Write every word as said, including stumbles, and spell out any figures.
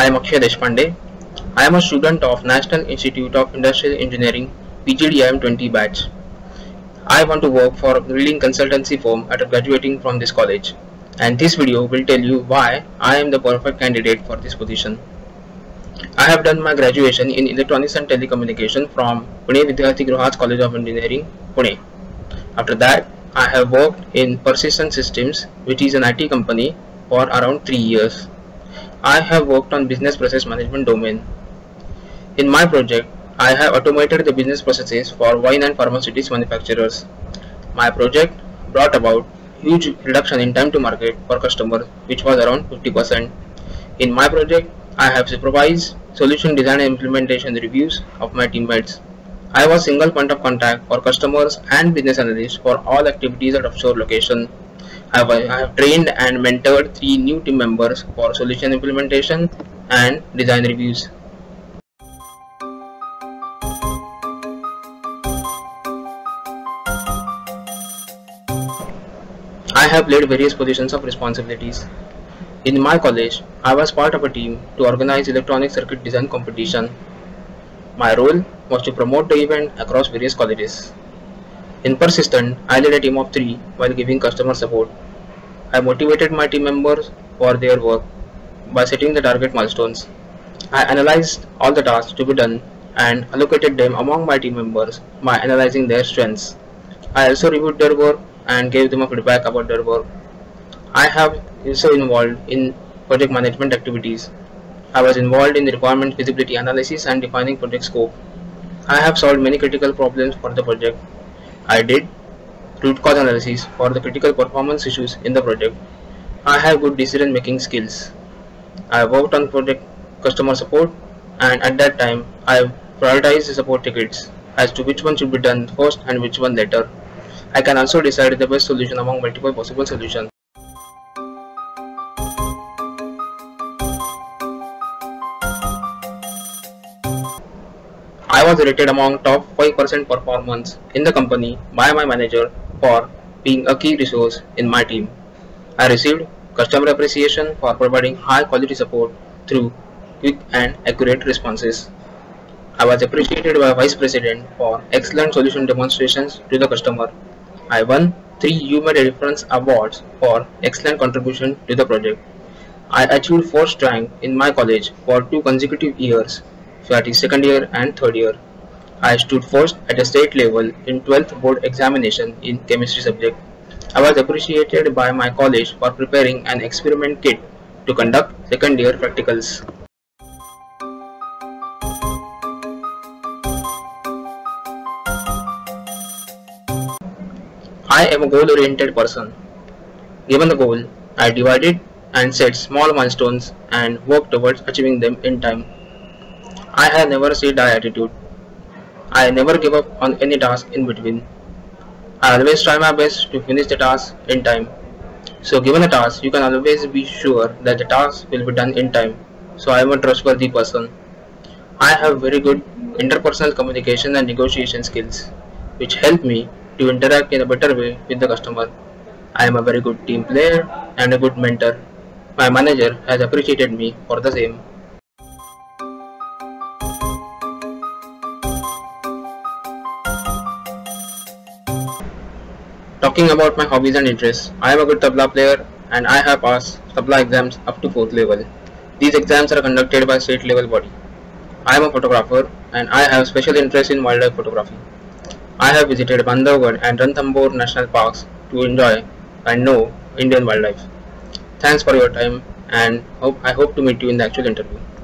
I am Akshay Deshpande. I am a student of National Institute of Industrial Engineering P G D I M twenty batch. I want to work for a leading consultancy firm after graduating from this college, and this video will tell you why I am the perfect candidate for this position. I have done my graduation in Electronics and Telecommunication from Pune Vidyarthi Gruhaj College of Engineering, Pune. After that, I have worked in Persistent Systems, which is an I T company, for around three years. I have worked on business process management domain. In my project, I have automated the business processes for wine and pharmaceuticals manufacturers. My project brought about huge reduction in time to market for customers, which was around fifty percent. In my project, I have supervised solution design and implementation reviews of my teammates. I was single point of contact for customers and business analysts for all activities at offshore location. I have, I have trained and mentored three new team members for solution implementation and design reviews. I have played various positions of responsibilities. In my college, I was part of a team to organize electronic circuit design competition. My role was to promote the event across various colleges. In Persistent, I led a team of three while giving customer support. I motivated my team members for their work by setting the target milestones. I analyzed all the tasks to be done and allocated them among my team members by analyzing their strengths. I also reviewed their work and gave them a feedback about their work. I have also involved in project management activities. I was involved in the requirement feasibility analysis and defining project scope. I have solved many critical problems for the project. I did root cause analysis for the critical performance issues in the project. I have good decision making skills. I worked on project customer support, and at that time I prioritized the support tickets as to which one should be done first and which one later. I can also decide the best solution among multiple possible solutions. I was rated among top five percent performance in the company by my manager for being a key resource in my team. I received customer appreciation for providing high quality support through quick and accurate responses. I was appreciated by Vice President for excellent solution demonstrations to the customer. I won three You Made a Difference awards for excellent contribution to the project. I achieved first rank in my college for two consecutive years, that is second year and third year. I stood first at the state level in twelfth board examination in chemistry subject. I was appreciated by my college for preparing an experiment kit to conduct second year practicals. I am a goal-oriented person. Given the goal, I divide it and set small milestones and work towards achieving them in time. I have never a die attitude. I never give up on any task in between. I always try my best to finish the task in time. So given a task, you can always be sure that the task will be done in time. So I am a trustworthy person. I have very good interpersonal communication and negotiation skills, which help me to interact in a better way with the customer. I am a very good team player and a good mentor. My manager has appreciated me for the same. Talking about my hobbies and interests, I am a good tabla player and I have passed tabla exams up to fourth level. These exams are conducted by state level body. I am a photographer and I have special interest in wildlife photography. I have visited Bandhavgarh and Ranthambore national parks to enjoy and know Indian wildlife. Thanks for your time, and hope I hope to meet you in the actual interview.